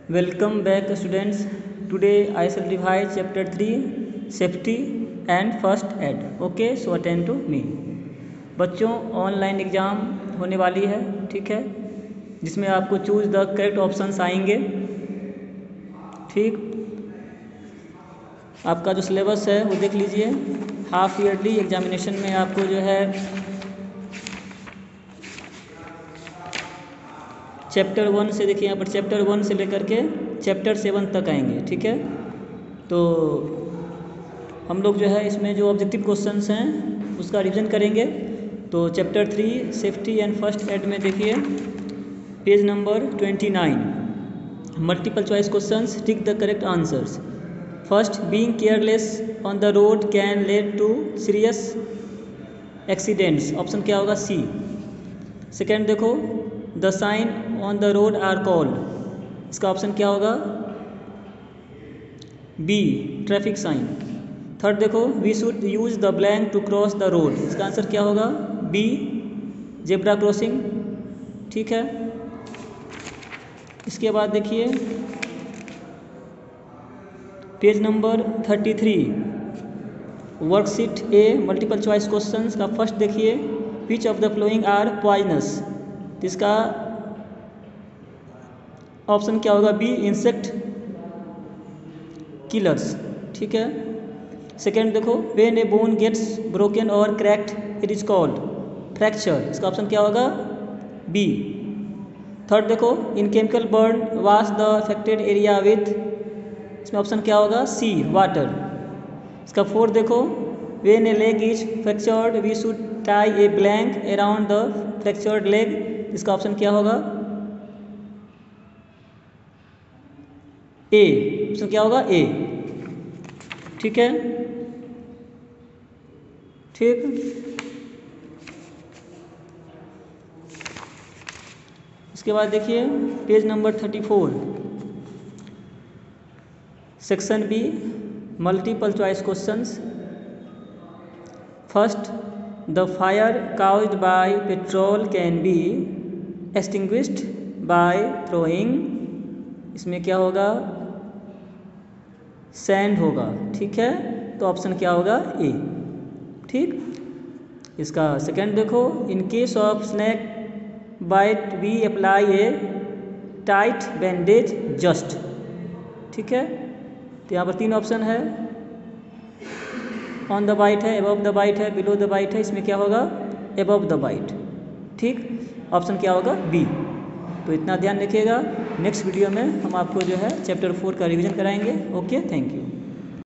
Welcome back students. Today I shall revise chapter 3 safety and first aid. Okay, so attend to me. बच्चों online exam होने वाली है, ठीक है, जिसमें आपको चूज़ द करेक्ट ऑप्शंस आएंगे। ठीक, आपका जो सिलेबस है वो देख लीजिए। हाफ ईयरली एग्जामिनेशन में आपको जो है चैप्टर 1 से, देखिए यहाँ पर चैप्टर 1 से लेकर के चैप्टर 7 तक आएंगे। ठीक है, तो हम लोग जो है इसमें जो ऑब्जेक्टिव क्वेश्चंस हैं उसका रिवीजन करेंगे। तो chapter 3 safety and first aid में देखिए page number 29, multiple choice questions, tick the correct answers. First, being careless on the road can lead to serious accidents. Option क्या होगा? सी। सेकेंड देखो, the sign on the road are called. इसका option क्या होगा? B, traffic sign. Third देखो, we should use the blank to cross the road. इसका answer क्या होगा? B, zebra crossing. ठीक है, इसके बाद देखिए page number 33, worksheet A, multiple choice questions का फर्स्ट देखिए, which of the following are poisonous. इसका ऑप्शन क्या होगा? B, insect killers. ठीक है, सेकेंड देखो, when a bone gets broken or cracked it is called fracture. इसका ऑप्शन क्या होगा? बी। थर्ड देखो, in chemical burn wash the affected area with. इसमें ऑप्शन क्या होगा? C, water. इसका फोर्थ देखो, when A leg is fractured we should tie a blank around the fractured leg. इसका ऑप्शन क्या होगा? ए। ऑप्शन क्या होगा? ए। ठीक है, ठीक। इसके बाद देखिए page number 34, section B, multiple choice questions. First, the fire caused by petrol can be extinguished by throwing. इसमें क्या होगा? सैंड होगा। ठीक है, तो ऑप्शन क्या होगा? ए। ठीक, इसका सेकंड देखो, in case of snake bite we apply a tight bandage just. ठीक है, तो यहाँ पर तीन ऑप्शन है, ऑन द बाइट है, अबव द बाइट है, बिलो द बाइट है। इसमें क्या होगा? Above the bite. ठीक, ऑप्शन क्या होगा? बी। तो इतना ध्यान रखिएगा। नेक्स्ट वीडियो में हम आपको जो है चैप्टर 4 का रिवीजन कराएंगे। Okay, thank you.